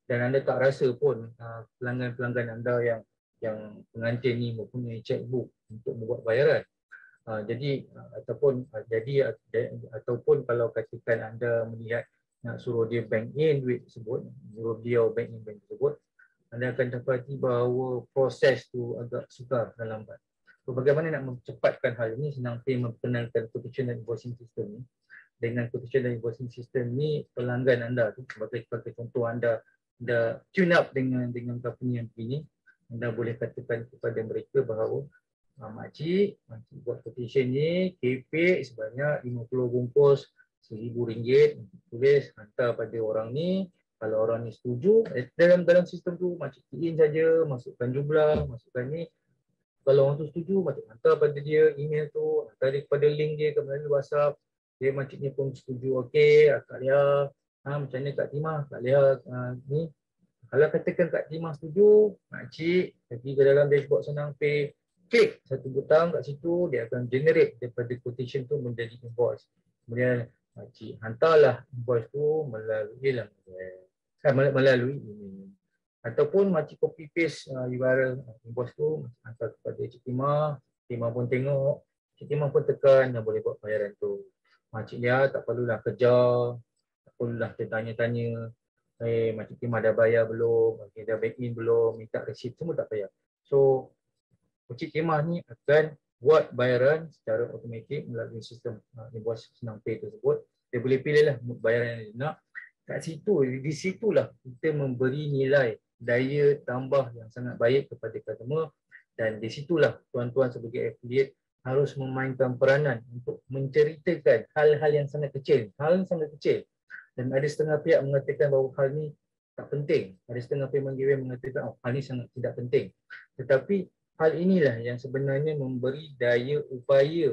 dan anda tak rasa pun uh, pelanggan-pelanggan anda yang yang pengantin ni mempunyai checkbook untuk membuat bayaran. Uh, jadi uh, ataupun uh, jadi uh, ataupun kalau katakan anda melihat nak suruh dia bank in duit tersebut, suruh dia bank in bank tersebut, anda akan dapati bahawa proses tu agak sukar dan lambat. So, bagaimana nak mempercepatkan hal ini? Senang Pay memperkenalkan quotation dan invoicing system ni. Dengan quotation dan invoicing system ni, pelanggan anda tu, sebagai, sebagai contoh anda anda tune up dengan dengan company yang begini, anda boleh katakan kepada mereka bahawa ah, makcik, makcik buat quotation ni kepek sebanyak lima puluh bungkus seribu ringgit, tulis hantar pada orang ni. Kalau orang ni setuju, eh, dalam dalam sistem tu makcik key in saja, masukkan jumlah, masukkan ni. Kalau orang tu setuju, makcik hantar pada dia email tu, hantar dia kepada link dia ke melalui WhatsApp. Dia makcik ni pun setuju, okey, Kak Lia, ha, macam ni Kak Timah, Kak Lia uh, ni. Kalau katakan Kak Timah setuju, makcik pergi ke dalam dashboard Senang Pay, klik satu butang kat situ, dia akan generate daripada quotation tu menjadi invoice. Kemudian makcik hantarlah invoice tu melalui lah, eh, melalui ini. Ataupun makcik copy paste uh, U R L invoice tu, hantar kepada Cik Timah, Timah pun tengok, Cik Timah pun tekan yang boleh buat bayaran tu. Makcik dia tak perlulah kejar, tak perlulah tanya-tanya, eh Makcik Timah dah bayar belum, okay, dah back in belum, minta receipt, semua tak payah. So Makcik Timah ni akan buat bayaran secara automatik melalui sistem uh, invoice Senang Pay tersebut. Dia boleh pilihlah bayaran yang dia nak. Kat situ, di situlah kita memberi nilai daya tambah yang sangat baik kepada customer, dan di situlah tuan-tuan sebagai affiliate harus memainkan peranan untuk menceritakan hal-hal yang sangat kecil, hal yang sangat kecil. Dan ada setengah pihak mengatakan bahawa hal ni tak penting. Ada setengah pihak mengatakan oh, hal ni sangat tidak penting. Tetapi hal inilah yang sebenarnya memberi daya upaya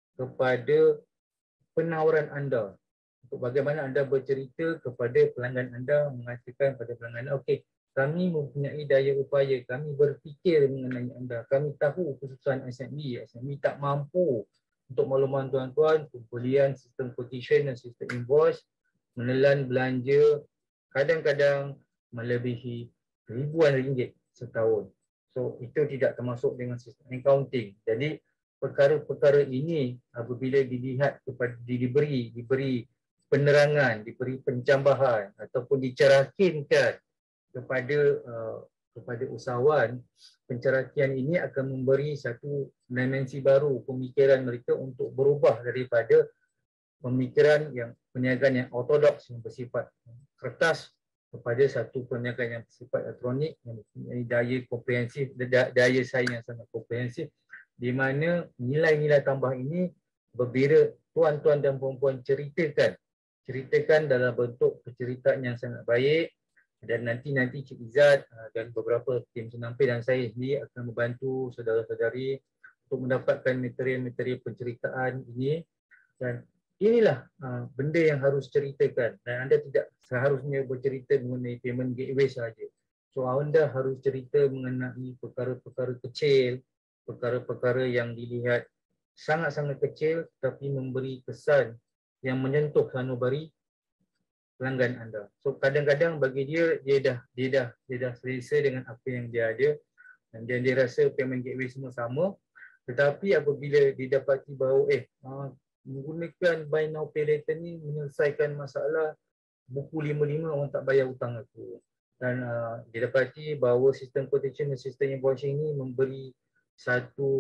kepada penawaran anda. Untuk bagaimana anda bercerita kepada pelanggan anda, mengatakan kepada pelanggan anda, okey, kami mempunyai daya upaya, kami berfikir mengenai anda, kami tahu kesusahan S M E, S M E tak mampu untuk makluman tuan-tuan, pembelian sistem quotation dan sistem invoice, menelan belanja kadang-kadang melebihi ribuan ringgit setahun. So itu tidak termasuk dengan sistem accounting. Jadi perkara-perkara ini apabila dilihat kepada diberi diberi penerangan, diberi pencambahan ataupun dicerakinkan kepada uh, kepada usahawan, pencerakian ini akan memberi satu dimensi baru pemikiran mereka untuk berubah daripada pemikiran yang perniagaan yang ortodoks yang bersifat kertas kepada satu perniagaan yang bersifat elektronik yang mempunyai daya komprehensif, daya saing yang sangat komprehensif, di mana nilai-nilai tambah ini berbeza tuan-tuan dan puan-puan ceritakan ceritakan dalam bentuk penceritaan yang sangat baik, dan nanti-nanti Cik Izzat dan beberapa tim Senang Pay dan saya sendiri akan membantu saudara-saudari untuk mendapatkan material-material penceritaan ini. Dan inilah uh, benda yang harus ceritakan, dan anda tidak seharusnya bercerita mengenai payment gateway sahaja. So anda harus cerita mengenai perkara-perkara kecil, perkara-perkara yang dilihat sangat-sangat kecil tapi memberi kesan yang menyentuh sanubari pelanggan anda. So kadang-kadang bagi dia, dia dah dia dah dia dah selesa dengan apa yang dia ada, dan dia, dia rasa payment gateway semua sama. Tetapi apabila didapati bahawa eh uh, menggunakan buy now pay later ni menyelesaikan masalah buku lima lima orang tak bayar hutang aku, dan uh, dia dapati bahawa sistem quotation dan sistem invoicing ni memberi satu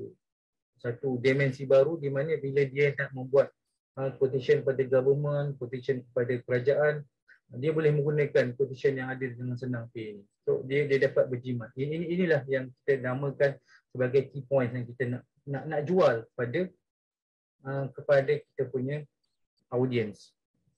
satu dimensi baru di mana bila dia nak membuat uh, quotation pada government, quotation kepada kerajaan, dia boleh menggunakan quotation yang ada dengan Senang Pay ni. So dia dia dapat berjimat. Ini inilah yang kita namakan sebagai key points yang kita nak nak nak jual kepada uh, kepada kita punya audience.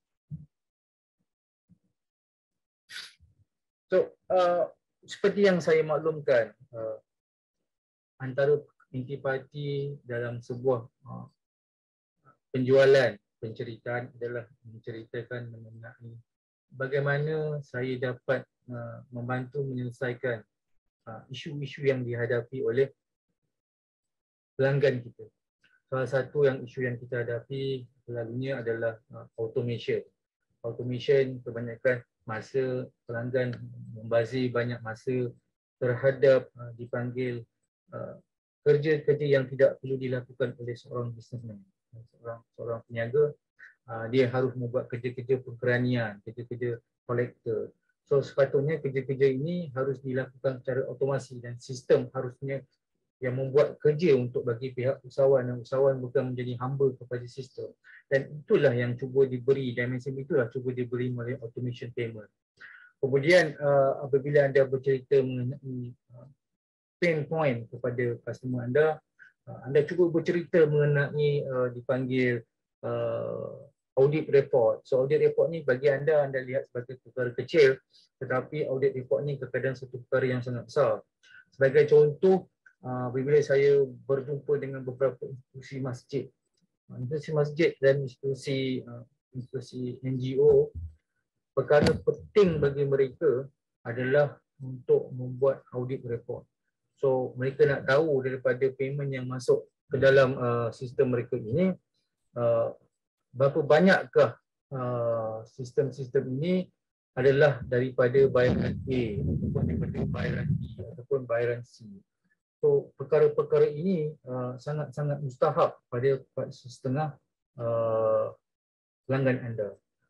So uh, seperti yang saya maklumkan, uh, antara intipati dalam sebuah uh, penjualan penceritaan adalah menceritakan mengenai bagaimana saya dapat uh, membantu menyelesaikan uh, isu-isu yang dihadapi oleh pelanggan kita. Salah satu yang isu yang kita hadapi selalunya adalah uh, automation. Automation kebanyakan masa pelanggan membazir banyak masa terhadap uh, dipanggil uh, kerja-kerja yang tidak perlu dilakukan oleh seorang businessman, seorang seorang peniaga. Uh, dia harus membuat kerja-kerja pengkeranian, kerja-kerja kolektor. So sepatutnya kerja-kerja ini harus dilakukan secara otomasi dan sistem harusnya yang membuat kerja untuk bagi pihak usahawan, dan usahawan bukan menjadi hamba kepada sistem. Dan itulah yang cuba diberi, dimensi itulah cuba diberi oleh automation payment. Kemudian uh, apabila anda bercerita mengenai uh, pain point kepada customer anda, uh, anda cuba bercerita mengenai uh, dipanggil uh, audit report. So audit report ni bagi anda, anda lihat sebagai perkara kecil, tetapi audit report ni kadang-kadang satu perkara yang sangat besar. Sebagai contoh, uh, bila saya berjumpa dengan beberapa institusi masjid, uh, institusi masjid dan institusi uh, institusi N G O, perkara penting bagi mereka adalah untuk membuat audit report. So mereka nak tahu daripada payment yang masuk ke dalam uh, sistem mereka ini, uh, berapa banyakkah uh, sistem-sistem ini adalah daripada bayaran A ataupun daripada bayaran B ataupun bayaran C. So perkara-perkara ini uh, sangat-sangat mustahab pada setengah uh, pelanggan anda.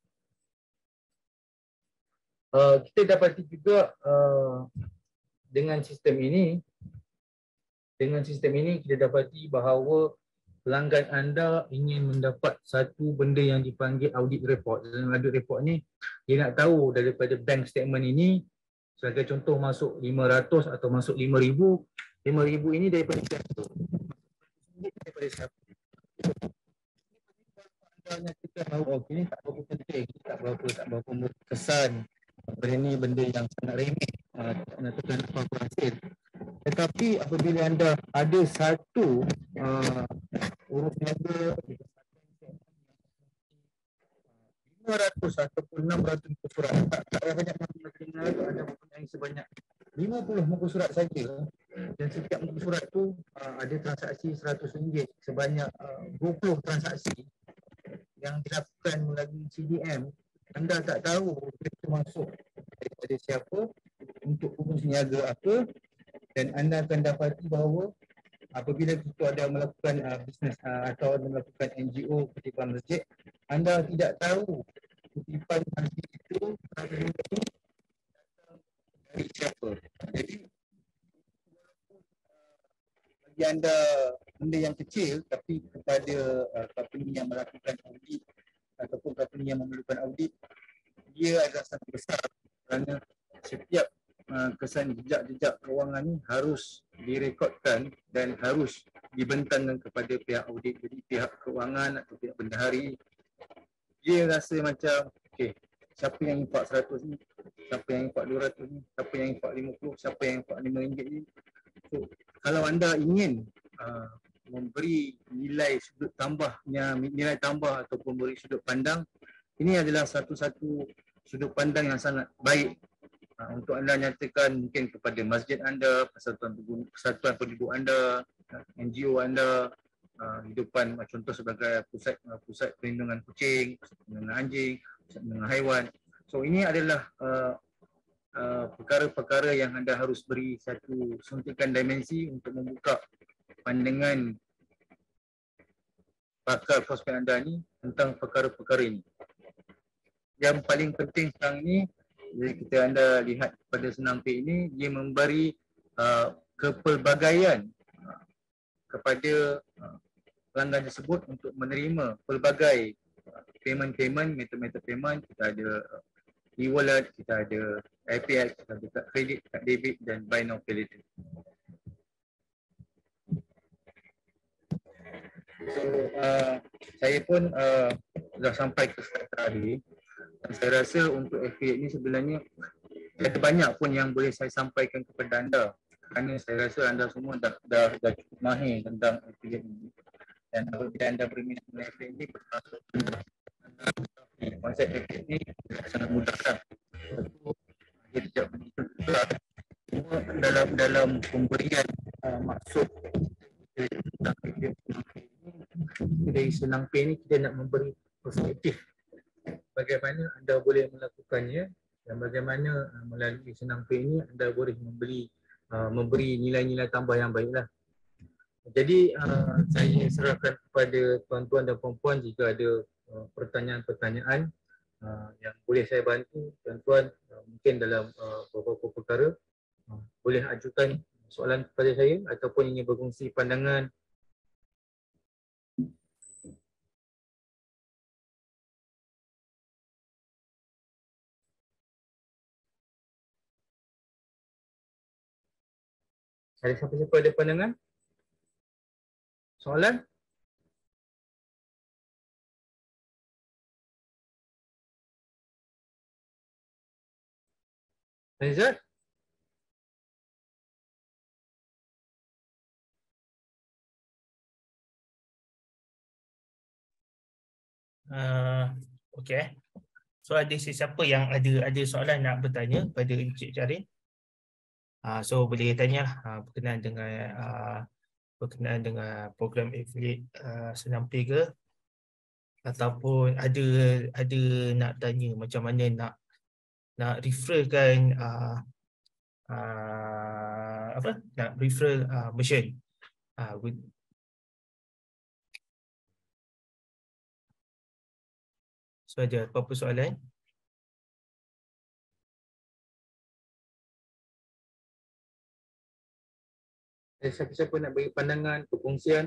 Uh, kita dapati juga uh, dengan sistem ini, dengan sistem ini kita dapati bahawa pelanggan anda ingin mendapat satu benda yang dipanggil audit report. Dalam audit report ni, dia nak tahu daripada bank statement ini, sebagai contoh masuk lima ratus atau masuk lima ribu, lima ribu ini daripada siapa? Daripada siapa? Anda nyatakan bahawa oh, ini tak berapa penting, tak berapa, tak berapa kesan. Benda ni benda yang sangat remeh, uh, tak nyatakan apa-apa hasil. Tetapi apabila anda ada satu uh, urus niaga lima ratus ataupun enam ratus muka surat, tak, tak banyak maksudnya anda mempunyai sebanyak lima puluh muka surat saja, dan setiap muka surat tu uh, ada transaksi seratus ringgit, sebanyak uh, dua puluh transaksi yang dilakukan melalui C D M, anda tak tahu itu masuk daripada siapa, untuk urus niaga apa. Dan anda akan dapati bahawa apabila kita ada melakukan uh, bisnes uh, atau ada melakukan N G O kutipan masjid, anda tidak tahu kutipan masjid itu datang dari siapa. Jadi bagi anda benda yang kecil, tapi kepada uh, company yang melakukan audit ataupun company yang memerlukan audit, dia adalah sangat besar, kerana setiap Uh, kesan jejak-jejak kewangan ni harus direkodkan dan harus dibentangkan kepada pihak audit. Jadi pihak kewangan atau pihak bendahari, dia rasa macam okey, siapa yang impak seratus ni, siapa yang impak dua ratus ni, siapa yang impak lima puluh, siapa yang impak lima ringgit ni. So kalau anda ingin uh, memberi nilai sudut tambahnya, nilai tambah ataupun beri sudut pandang, ini adalah satu-satu sudut pandang yang sangat baik Uh, untuk anda nyatakan mungkin kepada masjid anda, persatuan persatuan penduduk anda, N G O anda, uh, hidupan uh, contoh sebagai pusat uh, pusat perlindungan kucing, pusat perlindungan anjing, pusat perlindungan haiwan. So ini adalah uh, uh, perkara-perkara yang anda harus beri satu suntikan dimensi untuk membuka pandangan bakal prospek anda ni tentang perkara-perkara ini. Yang paling penting sekarang ni, jadi kita anda lihat pada senam pay ini, dia memberi uh, kepelbagaian uh, kepada uh, pelanggan tersebut untuk menerima pelbagai uh, payment-payment, method-method payment. Kita ada uh, e-wallet, kita ada I P X, kita ada kad kredit, kad debit dan buy now pay later. So uh, saya pun uh, dah sampai ke slide terakhir. Saya rasa untuk affiliate ni sebenarnya ada banyak pun yang boleh saya sampaikan kepada anda, kerana saya rasa anda semua dah dah, dah cukup mahir tentang affiliate ni. Dan apabila anda berminat dengan affiliate ni, bermaksud konsep affiliate ni sangat mudah kan. Dia tidak begitu juga. Semua dalam dalam pemberian uh, maksud tentang affiliate ni, dari senang pay ni kita nak memberi perspektif bagaimana anda boleh melakukannya dan bagaimana uh, melalui Senang Pay ini anda boleh membeli uh, memberi nilai-nilai tambah yang baiklah. Jadi uh, saya serahkan kepada tuan-tuan dan puan-puan jika ada uh, pertanyaan-pertanyaan uh, yang boleh saya bantu tuan-tuan uh, mungkin dalam uh, beberapa perkara uh, boleh ajukan soalan kepada saya ataupun ingin berkongsi pandangan. Ada siapa-siapa ada pandangan? Soalan? Rizal? Uh, okay. So ada sesiapa yang ada ada soalan nak bertanya pada Encik Jarin? Uh, so boleh tanya uh, berkenaan dengan uh, berkenaan dengan program affiliate uh, Senang Pay ke, ataupun ada ada nak tanya macam mana nak nak referralkan uh, uh, apa nak referral uh, merchant. Uh, with, so ada apa-apa soalan? Ada siapa-siapa nak bagi pandangan, perkongsian?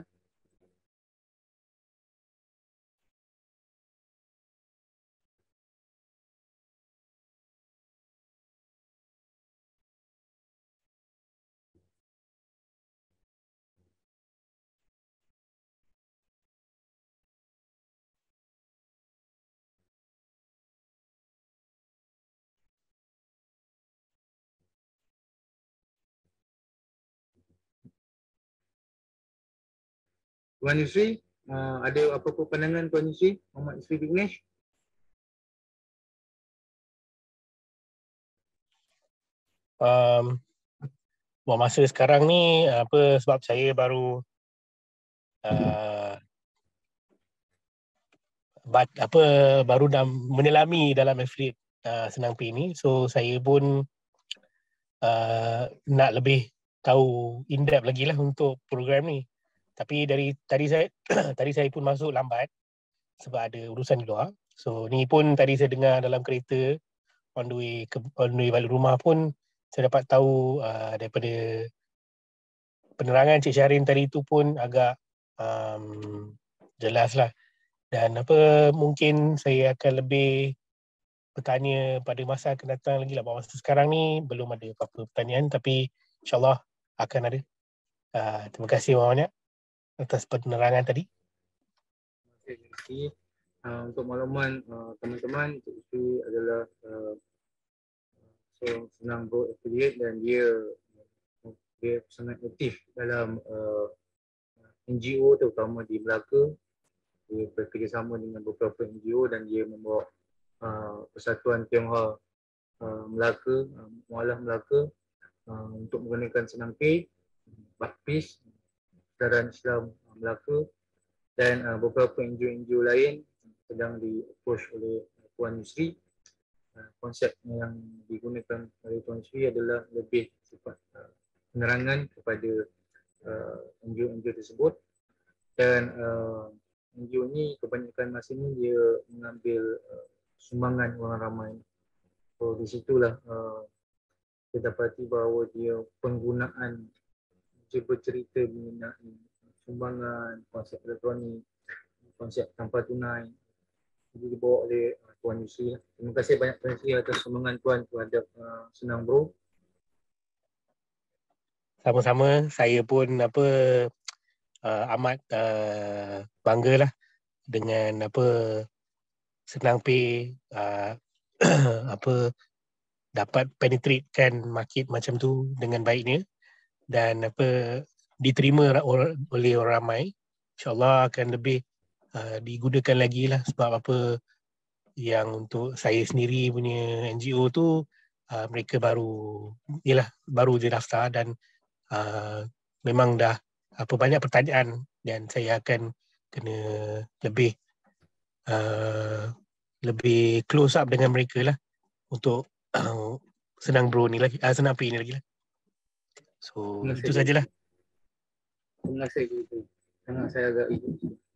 Tuan Yusri, uh, ada apa-apa pandangan Tuan Yusri? Muhammad Yusri Vignesh? Um, buat masa sekarang ni apa sebab saya baru uh, bat, apa baru dah menyelami dalam affiliate uh, Senang Pay ni, so saya pun uh, nak lebih tahu in depth lagi lah untuk program ni. Tapi dari tadi saya tadi saya pun masuk lambat sebab ada urusan di luar. So ni pun tadi saya dengar dalam kereta on the way ke, on the way balik rumah pun saya dapat tahu uh, daripada penerangan Cik Syarin tadi tu pun agak um, jelas lah. Dan apa mungkin saya akan lebih bertanya pada masa akan datang lagi lah. Masa sekarang ni belum ada apa-apa pertanyaan, tapi insyaAllah akan ada. Uh, terima kasih banyak atas penerangan tadi. Terima kasih. Uh, untuk makluman uh, teman-teman, Cik Yusri adalah uh, seorang Senang Go affiliate dan dia dia sangat aktif dalam uh, N G O terutama di Melaka. Dia bekerjasama dengan beberapa N G O dan dia membawa uh, Persatuan Tionghoa uh, Melaka, uh, Mualah Melaka uh, untuk menggunakan Senang Pay, Bakpis, Persaudaraan Islam Melaka dan uh, beberapa N G O-N G O lain sedang di-approach oleh Tuan Yusri. Uh, konsep yang digunakan oleh Tuan Yusri adalah lebih sifat uh, penerangan kepada uh, N G O-N G O tersebut dan uh, N G O ni kebanyakan masa ni dia mengambil uh, sumbangan orang ramai. So di situlah uh, kita dapati bahawa dia penggunaan dia bercerita mengenai sumbangan, konsep elektronik, konsep tanpa tunai. Jadi dibawa oleh uh, Tuan Yusri. Terima kasih banyak Tuan Yusri atas sumbangan Tuan terhadap uh, Senang Bro. Sama-sama, saya pun apa uh, amat uh, banggalah dengan apa Senang Pay uh, apa dapat penetratekan market macam tu dengan baiknya dan apa diterima oleh orang ramai. InsyaAllah akan lebih uh, digunakan lagi lah sebab apa yang untuk saya sendiri punya N G O tu uh, mereka baru yalah baru je daftar dan uh, memang dah apa banyak pertanyaan dan saya akan kena lebih uh, lebih close up dengan mereka lah untuk uh, senang bro ni lagi, uh, senang P ni lagi lah. So Terima itu kasih. sajalah. Terima kasih itu. Sangat saya agak itu.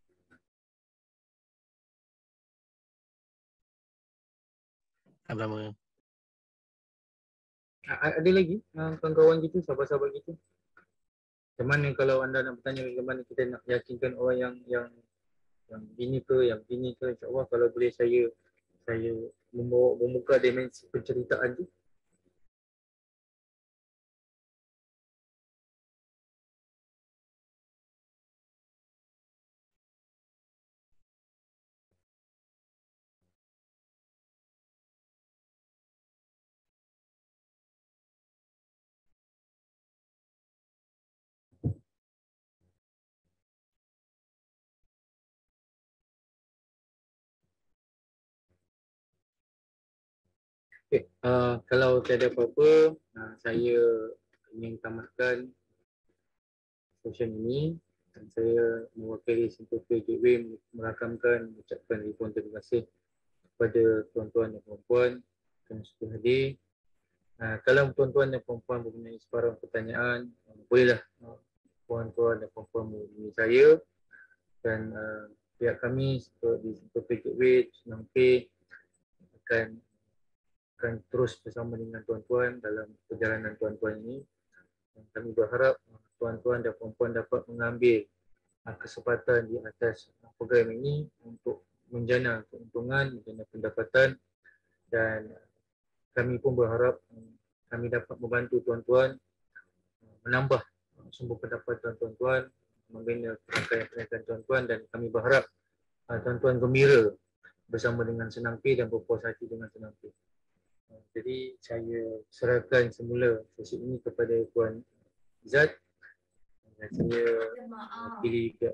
Sama-sama. A- Ada lagi uh, kawan-kawan gitu, sahabat-sahabat gitu. Macam mana kalau anda nak bertanya bagaimana kita nak yakinkan orang yang yang yang ini ke, yang ini ke, insyaAllah kalau boleh saya saya membawa membuka dimensi penceritaan tu. Okay, uh, kalau tiada apa-apa, uh, saya ingin tamatkan session ini dan saya mewakili Simple Play Gateway merakamkan ucapkan ribuan terima kasih kepada tuan-tuan dan puan-puan yang sudah hadir. Uh, kalau tuan-tuan dan puan-puan mempunyai sebarang pertanyaan, uh, bolehlah uh, tuan-tuan dan puan-puan menghubungi saya dan uh, pihak kami di Simple Play Gateway Senang Pay akan akan terus bersama dengan tuan-tuan dalam perjalanan tuan-tuan ini. Dan kami berharap tuan-tuan dan puan-puan dapat mengambil kesempatan di atas program ini untuk menjana keuntungan, menjana pendapatan, dan kami pun berharap kami dapat membantu tuan-tuan menambah sumber pendapatan tuan-tuan, membina perangkaian-perangkaian tuan-tuan, dan kami berharap tuan-tuan gembira bersama dengan Senang Pay dan berpuas hati dengan Senang Pay. Jadi saya serahkan semula sesi ini kepada Puan Izzat dan saya pilih ke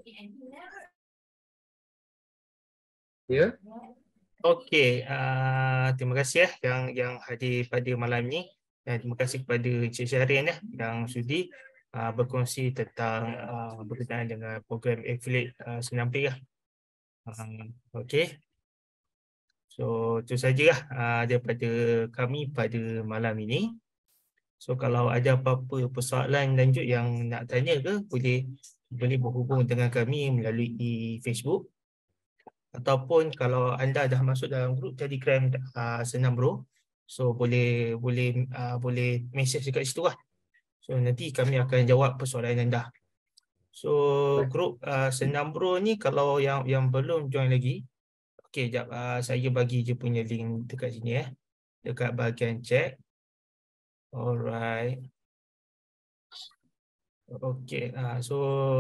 ya. Okey, uh, terima kasih ya yang yang hadir pada malam ini dan terima kasih kepada Encik Syahrin ya yang sudi uh, berkongsi tentang uh, berkenaan dengan program affiliate uh, Senang Pay ya. Uh, Okey. So itu sajalah uh, daripada kami pada malam ini. So kalau ada apa-apa persoalan lanjut yang nak tanya ke, boleh boleh berhubung dengan kami melalui Facebook ataupun kalau anda dah masuk dalam grup Telegram uh, Senang Bro, so boleh boleh uh, boleh message dekat situ lah. So nanti kami akan jawab persoalan anda. So grup uh, Senang Bro ni kalau yang yang belum join lagi, okey, jap uh, saya bagi je punya link dekat sini eh. Dekat bahagian chat. Alright. Okey, uh, so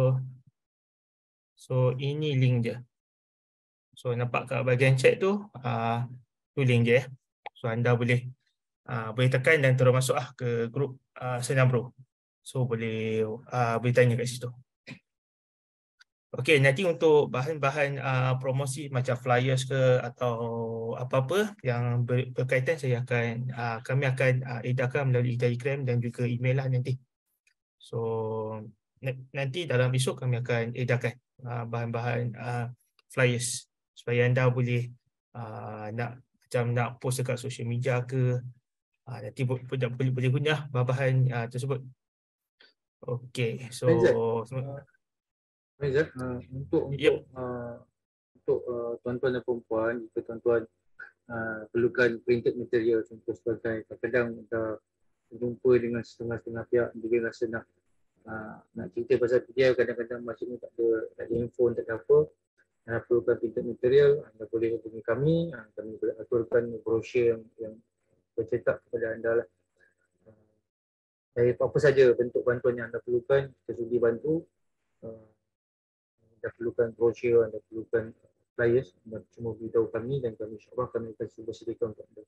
so ini link dia. So nampak kat bahagian chat tu, uh, tu link dia. So anda boleh uh, boleh tekan dan terus masuk ah ke grup uh, Senang Bro. So boleh uh, boleh tanya kat situ. Okey, nanti untuk bahan-bahan uh, promosi macam flyers ke atau apa-apa yang ber, berkaitan, saya akan uh, kami akan uh, edarkan melalui Telegram dan juga email lah nanti. So nanti dalam esok kami akan edarkan uh, bahan-bahan uh, flyers supaya anda boleh uh, nak macam nak post dekat social media ke, uh, nanti boleh boleh boleh guna bahan-bahan uh, tersebut. Okey, so Aizat, uh, untuk untuk yep. uh, untuk uh, tuan-tuan dan perempuan, jika tuan-tuan uh, perlukan printed material contoh sebagai kadang-kadang dah berjumpa dengan setengah-setengah pihak, dia rasa nak uh, nak cerita pasal P D F, kadang-kadang maksudnya tak ada tak ada handphone, tak ada apa, anda perlukan printed material, anda boleh hubungi kami, uh, kami boleh aturkan brosur yang, yang bercetak kepada anda lah. Uh, dari apa saja bentuk bantuan yang anda perlukan, kita sudi bantu. Uh, anda perlukan brosur, anda perlukan flyers, anda cuma beritahu kami dan kami insyaAllah kami akan cuba sediakan untuk anda.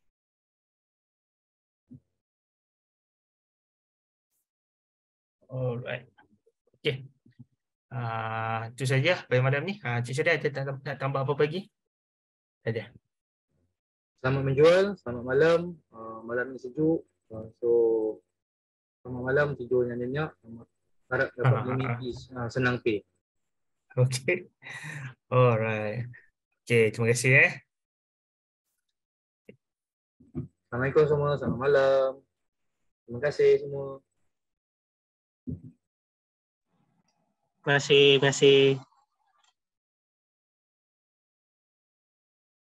Alright. Okey. Uh, itu saja pada malam ni. Uh, Cik Syed ada nak tambah apa lagi? Ada. Selamat menjual, selamat malam. Uh, malam ni sejuk. Uh, so selamat malam, tidur yang nyenyak. Harap dapat menikmati uh, Senang Pay. Okey. Alright. Okey, terima kasih eh. Assalamualaikum semua, selamat malam. Terima kasih semua. Terima kasih, terima kasih.